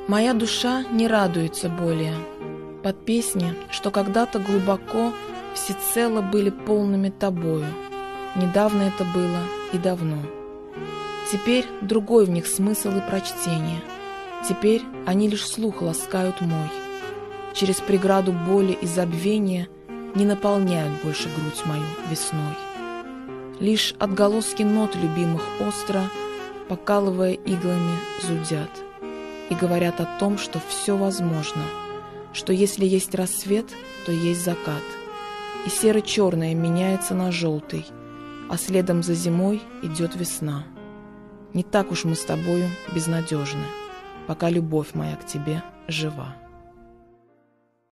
Моя душа не радуется более под песни, что когда-то глубоко всецело были полными тобою. Недавно это было и давно. Теперь другой в них смысл и прочтение. Теперь они лишь слух ласкают мой. Через преграду боли и забвения не наполняют больше грудь мою весной. Лишь отголоски нот любимых остро, покалывая иглами, зудят и говорят о том, что все возможно, что если есть рассвет, то есть закат, и серо-черное меняется на желтый, а следом за зимой идет весна. Не так уж мы с тобою безнадежны, пока любовь моя к тебе жива.